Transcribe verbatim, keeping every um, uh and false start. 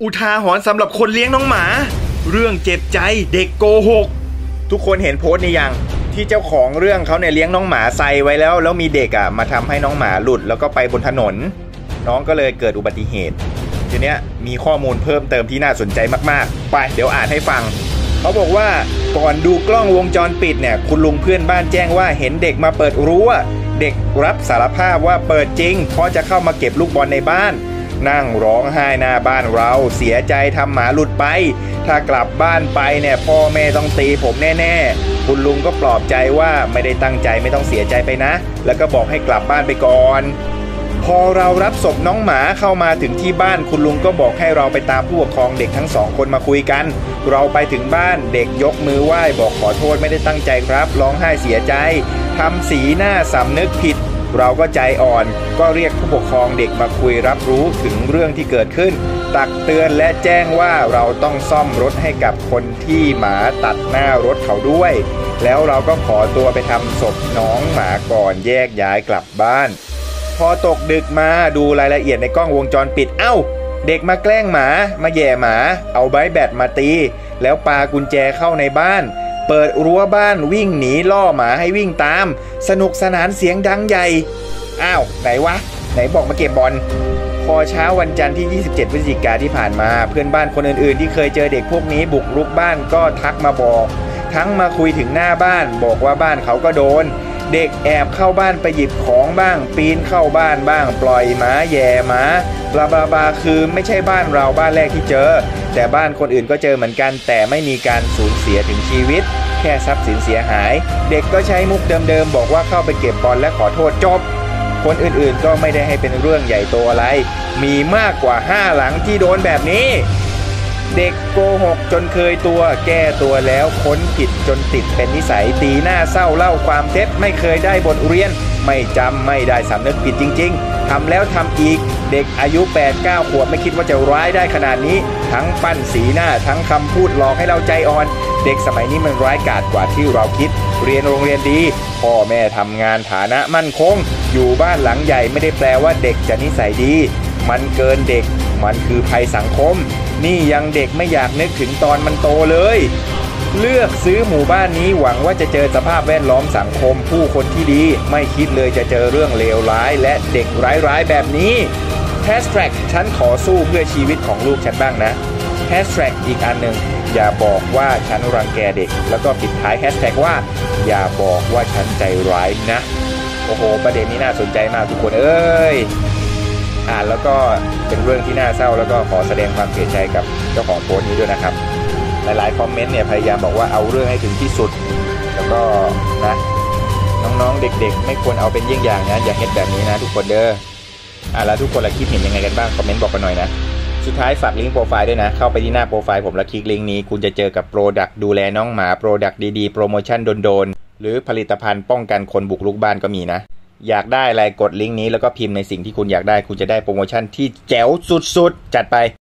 อุทาหรณ์สำหรับคนเลี้ยงน้องหมาเรื่องเจ็บใจเด็กโกหกทุกคนเห็นโพสต์นี้ยังที่เจ้าของเรื่องเขาเนี่ยเลี้ยงน้องหมาใส่ไว้แล้วแล้วมีเด็กอ่ะมาทำให้น้องหมาหลุดแล้วก็ไปบนถนนน้องก็เลยเกิดอุบัติเหตุทีเนี้ยมีข้อมูลเพิ่มเติมที่น่าสนใจมากๆไปเดี๋ยวอ่านให้ฟังเขาบอกว่าก่อนดูกล้องวงจรปิดเนี่ยคุณลุงเพื่อนบ้านแจ้งว่าเห็นเด็กมาเปิดรั้วเด็กรับสารภาพว่าเปิดจริงเพราะจะเข้ามาเก็บลูกบอลในบ้านนั่งร้องไห้หน้าบ้านเราเสียใจทำหมาหลุดไปถ้ากลับบ้านไปเนี่ยพ่อแม่ต้องตีผมแน่ๆคุณลุงก็ปลอบใจว่าไม่ได้ตั้งใจไม่ต้องเสียใจไปนะแล้วก็บอกให้กลับบ้านไปก่อนพอเรารับศพน้องหมาเข้ามาถึงที่บ้านคุณลุงก็บอกให้เราไปตามผู้ปกครองเด็กทั้งสองคนมาคุยกันเราไปถึงบ้านเด็กยกมือไหว้บอกขอโทษไม่ได้ตั้งใจครับร้องไห้เสียใจทำสีหน้าสำนึกผิดเราก็ใจอ่อนก็เรียกผู้ปกครองเด็กมาคุยรับรู้ถึงเรื่องที่เกิดขึ้นตักเตือนและแจ้งว่าเราต้องซ่อมรถให้กับคนที่หมาตัดหน้ารถเขาด้วยแล้วเราก็ขอตัวไปทำศพน้องหมาก่อนแยกย้ายกลับบ้านพอตกดึกมาดูรายละเอียดในกล้องวงจรปิดเอ้าเด็กมาแกล้งหมามาแย่หมาเอาไบแบตมาตีแล้วปากุญแจเข้าในบ้านเปิดรั้วบ้านวิ่งหนีล่อหมาให้วิ่งตามสนุกสนานเสียงดังใหญ่อ้าวไหนวะไหนบอกมาเก็บบอลพอเช้าวันจันทร์ที่ยี่สิบเจ็ดพฤศจิกายนที่ผ่านมาเพื่อนบ้านคนอื่นๆที่เคยเจอเด็กพวกนี้บุกรุกบ้านก็ทักมาบอกทั้งมาคุยถึงหน้าบ้านบอกว่าบ้านเขาก็โดนเด็กแอบเข้าบ้านไปหยิบของบ้างปีนเข้าบ้านบ้างปล่อยหมาแย่หมาบลาบลาบาคือไม่ใช่บ้านเราบ้านแรกที่เจอแต่บ้านคนอื่นก็เจอเหมือนกันแต่ไม่มีการสูญเสียถึงชีวิตแค่ทรัพย์สินเสียหายเด็กก็ใช้มุกเดิมๆบอกว่าเข้าไปเก็บบอลและขอโทษจบคนอื่นๆก็ไม่ได้ให้เป็นเรื่องใหญ่โตอะไรมีมากกว่าห้าหลังที่โดนแบบนี้เด็กโกหกจนเคยตัวแก้ตัวแล้วค้นผิดจนติดเป็นนิสัยตีหน้าเศร้าเล่าความเท็จไม่เคยได้บทเรียนไม่จำไม่ได้สำนึกผิดจริงๆทำแล้วทำอีกเด็กอายุ แปดเก้า ขวบไม่คิดว่าจะร้ายได้ขนาดนี้ทั้งปั้นสีหน้าทั้งคำพูดหลอกให้เราใจอ่อนเด็กสมัยนี้มันร้ายกาจกว่าที่เราคิดเรียนโรงเรียนดีพ่อแม่ทำงานฐานะมั่นคงอยู่บ้านหลังใหญ่ไม่ได้แปลว่าเด็กจะนิสัยดีมันเกินเด็กมันคือภัยสังคมนี่ยังเด็กไม่อยากนึกถึงตอนมันโตเลยเลือกซื้อหมู่บ้านนี้หวังว่าจะเจอสภาพแวดล้อมสังคมผู้คนที่ดีไม่คิดเลยจะเจอเรื่องเลวร้ายและเด็กร้ายๆแบบนี้แฮชแท็กฉันขอสู้เพื่อชีวิตของลูกฉันบ้างนะแฮชแท็กอีกอันหนึ่งอย่าบอกว่าฉันรังแกเด็กแล้วก็ปิดท้ายแฮชแท็กว่าอย่าบอกว่าฉันใจร้ายนะโอ้โหประเด็นนี้น่าสนใจมากทุกคนเอ้ยอ่านแล้วก็เป็นเรื่องที่น่าเศร้าแล้วก็ขอแสดงความเสียใจกับเจ้าของโพสต์นี้ด้วยนะครับหลายๆคอมเมนต์เนี่ยพยายามบอกว่าเอาเรื่องให้ถึงที่สุดแล้วก็นะน้องๆเด็กๆไม่ควรเอาเป็นเยี่ยงอย่างนะอย่าเฮ็ดแบบนี้นะทุกคนเด้ออ่ะแล้วทุกคนละคิดเห็นยังไงกันบ้างคอมเมนต์บอกกันหน่อยนะสุดท้ายฝากลิงก์โปรไฟล์ด้วยนะเข้าไปที่หน้าโปรไฟล์ผมแล้วคลิกลิงก์นี้คุณจะเจอกับโปรดักต์ดูแลน้องหมาโปรดักต์ดีๆโปรโมชั่นโดนๆหรือผลิตภัณฑ์ป้องกันคนบุกรุกบ้านก็มีนะอยากได้อะไรกดลิงก์นี้แล้วก็พิมพ์ในสิ่งที่คุณอยากได้คุณจะได้โปรโมชั่นที่แจ๋วสุดๆจัดไป